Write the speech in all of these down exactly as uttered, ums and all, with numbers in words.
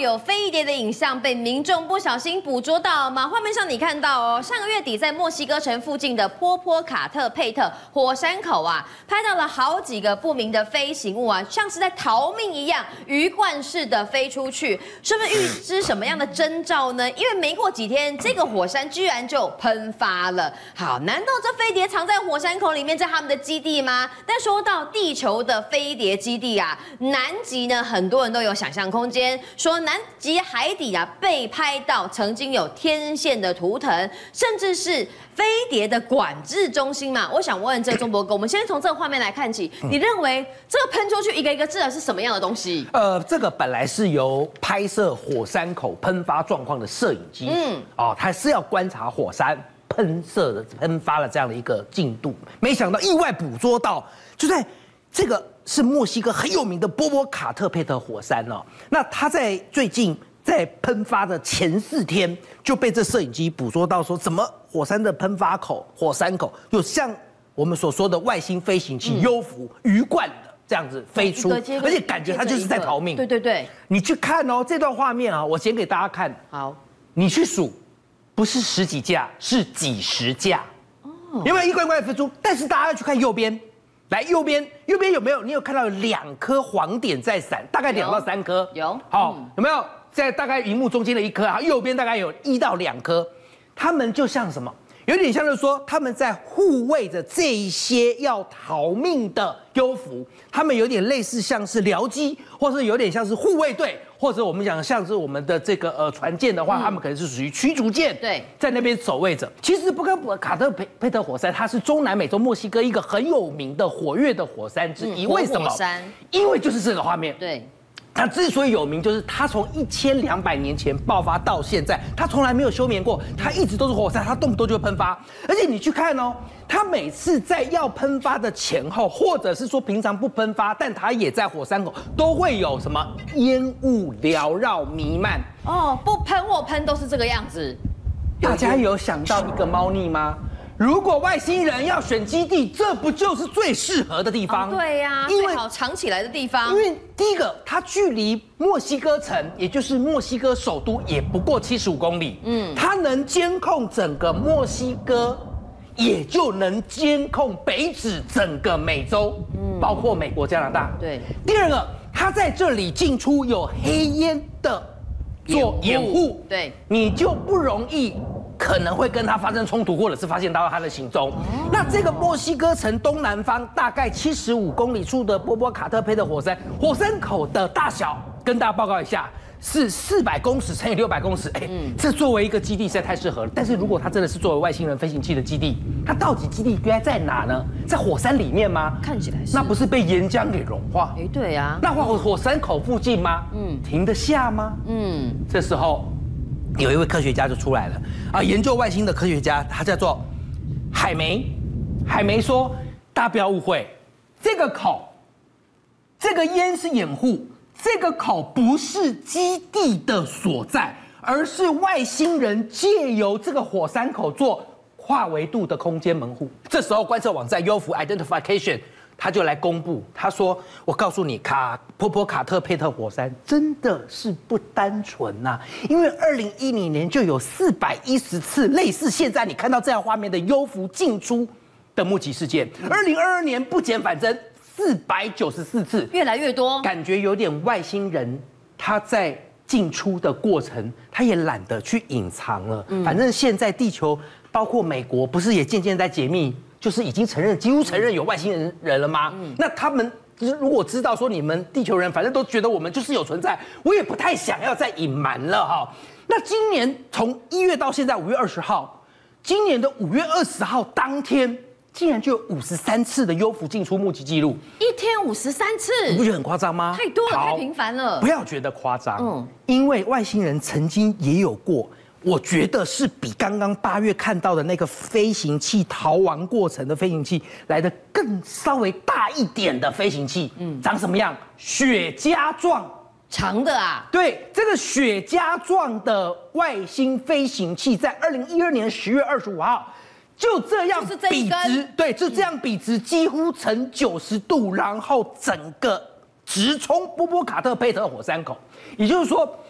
有飞碟的影像被民众不小心捕捉到吗？画面上你看到哦，上个月底在墨西哥城附近的波波卡特佩特火山口啊，拍到了好几个不明的飞行物啊，像是在逃命一样，鱼贯式的飞出去，是不是预知什么样的征兆呢？因为没过几天，这个火山居然就喷发了。好，难道这飞碟藏在火山口里面，在他们的基地吗？但说到地球的飞碟基地啊，南极呢，很多人都有想象空间，说南极海底啊被拍到曾经有天线的图腾，甚至是飞碟的管制中心嘛。我想问这钟博哥，我们先从这个画面来看起，你认为这个喷出去一个一个字的是什么样的东西？ 呃，这个本来是由拍摄火山口喷发状况的摄影机，嗯，哦，它是要观察火山喷射的喷发的这样的一个进度，没想到意外捕捉到，就在这个是墨西哥很有名的波波卡特佩特火山哦。那它在最近在喷发的前四天就被这摄影机捕捉到，说怎么火山的喷发口、火山口有像我们所说的外星飞行器幽浮、鱼贯的这样子飞出，而且感觉它就是在逃命。 对对对， 你去看哦，这段画面啊，我剪给大家看。 好， 你去数，不是十几架，是几十架。哦，有没有一块一块飞出？但是大家要去看右边。来右边，右边有没有？你有看到有两颗黄点在闪，大概两到三颗。 有， 好，嗯、有没有在大概荧幕中间的一颗啊？右边大概有一到两颗，它们就像什么？有点像是说他们在护卫着这一些要逃命的幽浮，他们有点类似像是僚机，或是有点像是护卫队，或者我们讲像是我们的这个呃船舰的话，嗯、他们可能是属于驱逐舰， 对，在那边守卫着。其实波波卡特佩佩特火山，它是中南美洲墨西哥一个很有名的活跃的火山之一。嗯、为什么？因为就是这个画面， 对。 它之所以有名，就是它从一千两百年前爆发到现在，它从来没有休眠过，它一直都是火山，它动不动就会喷发。而且你去看哦，它每次在要喷发的前后，或者是说平常不喷发，但它也在火山口，都会有什么烟雾缭绕弥漫。 哦，不喷或喷都是这个样子。 大家有想到一个猫腻吗？如果外星人要选基地，这不就是最适合的地方？ 哦、对呀、啊，最好藏起来的地方。 因为第一个，它距离墨西哥城，也就是墨西哥首都，也不过七十五公里。嗯，它能监控整个墨西哥，也就能监控北指整个美洲，嗯，包括美国、加拿大。 对。 第二个，它在这里进出有黑烟的做掩护， 对， 你就不容易。可能会跟它发生冲突，或者是发现到它的行踪。那这个墨西哥城东南方大概七十五公里处的波波卡特佩特火山，火山口的大小跟大家报告一下，是四百公尺乘以六百公尺。哎，嗯、这作为一个基地实在太适合了。但是如果它真的是作为外星人飞行器的基地，它到底基地应该在哪呢？在火山里面吗？ 看起来是。 那不是被岩浆给融化？ 哎，对呀、啊。 那火火山口附近吗？嗯，停得下吗？嗯，这时候。有一位科学家就出来了啊，研究外星的科学家，他叫做海梅。海梅说：“大家不要误会，这个口，这个烟是掩护，这个口不是基地的所在，而是外星人借由这个火山口做跨维度的空间门户。”这时候观测网站 U F O Identification。他就来公布，他说：“我告诉你，卡波波卡特佩特火山真的是不单纯呐、啊，因为二零一零年就有四百一十次类似现在你看到这样画面的幽浮进出的目击事件，二零二二年不减反增四百九十四次， 越来越多， 感觉有点外星人他在进出的过程，他也懒得去隐藏了。嗯、反正现在地球包括美国，不是也渐渐在解密。”就是已经承认，几乎承认有外星人人了吗？嗯、那他们如果知道说你们地球人，反正都觉得我们就是有存在，我也不太想要再隐瞒了哈。那今年从一月到现在五月二十号，今年的五月二十号当天，竟然就有五十三次的幽浮进出目击记录， 一天五十三次， 你不觉得很夸张吗？ 太多了，太频繁了。 不要觉得夸张，嗯，因为外星人曾经也有过。我觉得是比刚刚八月看到的那个飞行器逃亡过程的飞行器来的更稍微大一点的飞行器，嗯，长什么样？雪茄状， 长的啊？ 对，这个雪茄状的外星飞行器，在二零一二年十月二十五号，就这样笔直，对，就这样笔直，几乎呈九十度，然后整个直冲波波卡特佩特火山口，也就是说。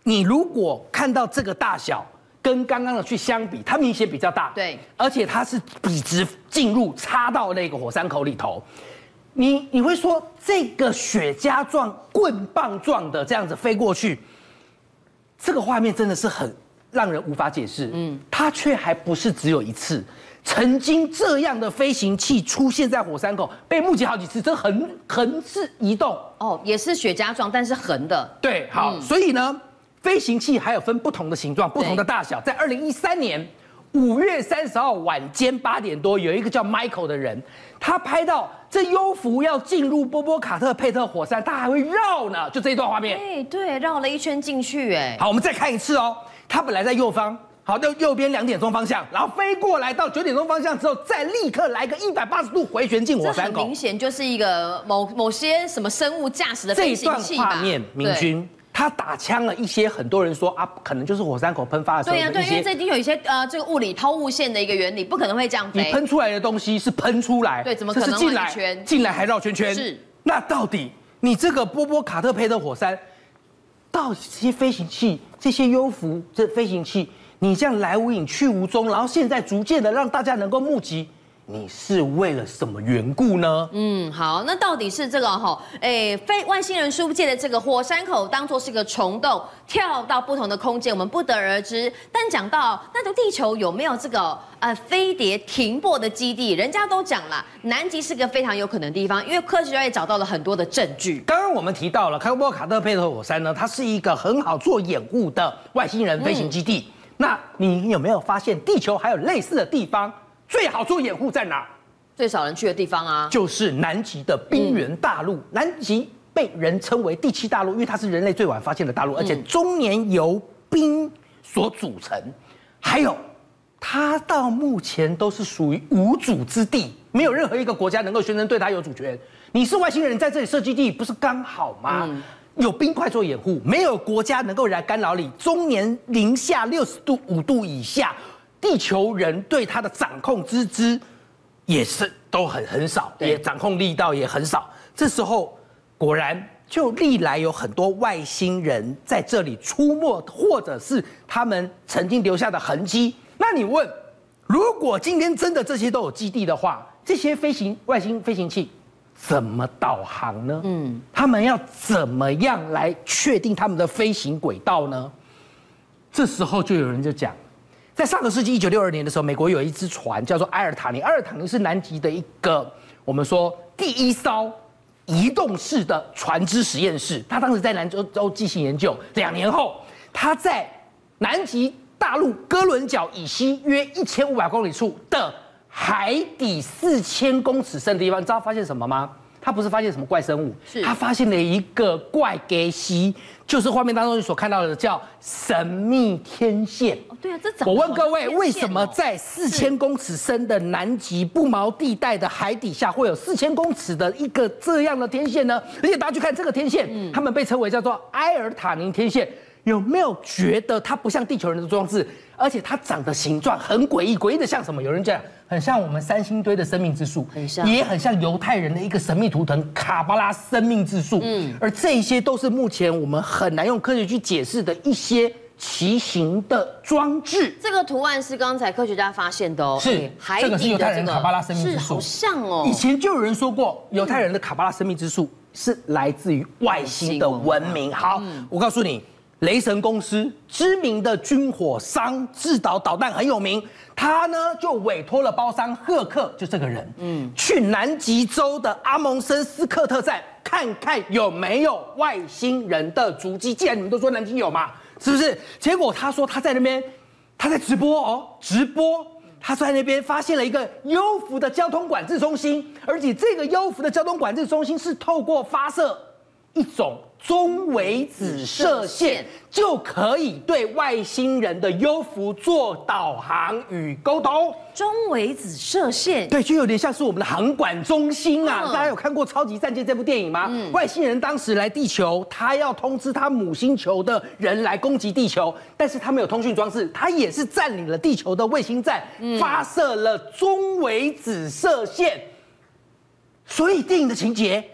你如果看到这个大小跟刚刚的去相比，它明显比较大， 对， 而且它是笔直进入插到那个火山口里头。你你会说这个雪茄状、棍棒状的这样子飞过去，这个画面真的是很让人无法解释。嗯，它却还不是只有一次，曾经这样的飞行器出现在火山口，被目击好几次，这横横是移动。哦， 也是雪茄状，但是横的。 对，好，嗯、所以呢，飞行器还有分不同的形状、不同的大小。在二零一三年五月三十号晚间八点多，有一个叫 Michael 的人，他拍到这幽浮要进入波波卡特佩特火山，他还会绕呢，就这一段画面。 哎，对，绕了一圈进去，哎。 好，我们再看一次哦。他本来在右方，好，右右边两点钟方向，然后飞过来到九点钟方向之后，再立刻来个一百八十度回旋进火山口。 这很明显就是一个某某些什么生物驾驶的飞行器吧。 这一段画面，明君。他打枪了一些，很多人说啊，可能就是火山口喷发的时候的一些。 对呀、啊，对，因为这一定有一些呃，这个物理抛物线的一个原理，不可能会这样飞。 你喷出来的东西是喷出来， 对，怎么可能进来进来还绕圈圈？ 是。 那到底你这个波波卡特佩特火山，到底这些飞行器、这些幽浮这飞行器，你这样来无影去无踪，然后现在逐渐的让大家能够目击。你是为了什么缘故呢？ 嗯，好，那到底是这个哈，诶，非外星人书界的这个火山口当作是个虫洞，跳到不同的空间，我们不得而知。但讲到那个地球有没有这个呃飞碟停泊的基地，人家都讲了，南极是个非常有可能的地方，因为科学家也找到了很多的证据。 刚刚我们提到了波波卡特佩特火山呢，它是一个很好做掩护的外星人飞行基地。嗯、那你有没有发现地球还有类似的地方？最好做掩护在哪？ 最少人去的地方啊， 就是南极的冰原大陆。嗯、南极被人称为第七大陆，因为它是人类最晚发现的大陆，嗯、而且终年由冰所组成。还有，它到目前都是属于无主之地，没有任何一个国家能够宣称对它有主权。你是外星人在这里设基地，不是刚好吗？嗯、有冰块做掩护，没有国家能够来干扰你。终年零下六十度五度以下。地球人对它的掌控之之也是都很很少，也掌控力道也很少。这时候果然就历来有很多外星人在这里出没，或者是他们曾经留下的痕迹。那你问，如果今天真的这些都有基地的话，这些飞行外星飞行器怎么导航呢？嗯，他们要怎么样来确定他们的飞行轨道呢？这时候就有人就讲。在上个世纪一九六二年的时候，美国有一只船叫做埃尔塔尼。埃尔塔尼是南极的一个我们说第一艘移动式的船只实验室。他当时在南洲进行研究，两年后，他在南极大陆哥伦角以西约一千五百公里处的海底四千公尺深的地方，你知道发现什么吗？他不是发现什么怪生物，他发现了一个怪给西，就是画面当中你所看到的叫神秘天线。 哦，对啊，这怎么？ 我问各位，为什么在四千公尺深的南极不毛地带的海底下会有四千公尺的一个这样的天线呢？而且大家去看这个天线，嗯、他们被称为叫做埃尔塔尼天线。有没有觉得它不像地球人的装置，而且它长的形状很诡异？诡异的像什么？有人讲很像我们三星堆的生命之树， 很像， 也很像犹太人的一个神秘图腾卡巴拉生命之树。嗯，而这些都是目前我们很难用科学去解释的一些奇形的装置。 这个图案是刚才科学家发现的哦， 是海底的这个是犹太人卡巴拉生命之树， 好像哦。 以前就有人说过，犹太人的卡巴拉生命之树是来自于外星的文明。好，我告诉你。雷神公司知名的军火商，制导导弹很有名。他呢就委托了包商赫克，就这个人，嗯，去南极洲的阿蒙森斯克特站看看有没有外星人的足迹。既然你们都说南极有嘛，是不是？结果他说他在那边，他在直播哦，直播。他在那边发现了一个幽浮的交通管制中心，而且这个幽浮的交通管制中心是透过发射一种中微子射线，就可以对外星人的幽浮做导航与沟通。 中微子射线， 对，就有点像是我们的航管中心啊。嗯、大家有看过《超级战舰》这部电影吗？嗯、外星人当时来地球，他要通知他母星球的人来攻击地球，但是他没有通讯装置，他也是占领了地球的卫星站，嗯、发射了中微子射线。所以电影的情节。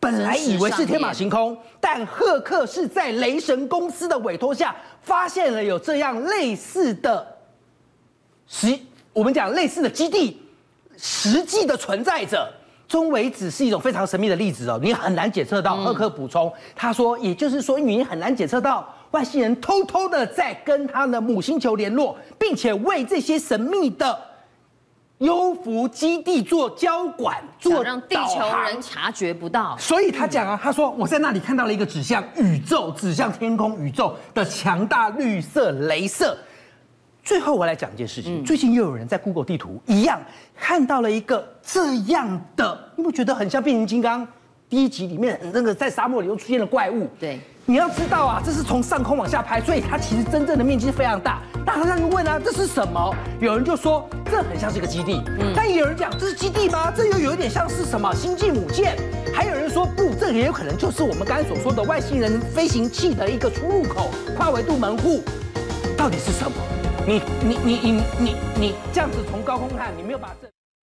本来以为是天马行空，但赫克是在雷神公司的委托下，发现了有这样类似的实，我们讲类似的基地，实际的存在着。中微子是一种非常神秘的粒子哦，你很难检测到。赫克补充，他说，也就是说，你很难检测到外星人偷偷的在跟他的母星球联络，并且为这些神秘的幽浮基地做交管，做让地球人察觉不到。 所以他讲啊，他说我在那里看到了一个指向宇宙、指向天空宇宙的强大绿色雷射。最后我来讲一件事情，嗯、最近又有人在 Google 地图一样看到了一个这样的，你不觉得很像变形金刚第一集里面那个在沙漠里又出现的怪物？ 对， 你要知道啊，这是从上空往下拍，所以它其实真正的面积是非常大。大家就问啊，这是什么？有人就说这很像是一个基地，嗯、但也有人讲这是基地吗？这又有一点像是什么星际母舰？还有人说不，这也有可能就是我们刚才所说的外星人飞行器的一个出入口、跨维度门户，到底是什么？你你你你你你这样子从高空看，你没有把这。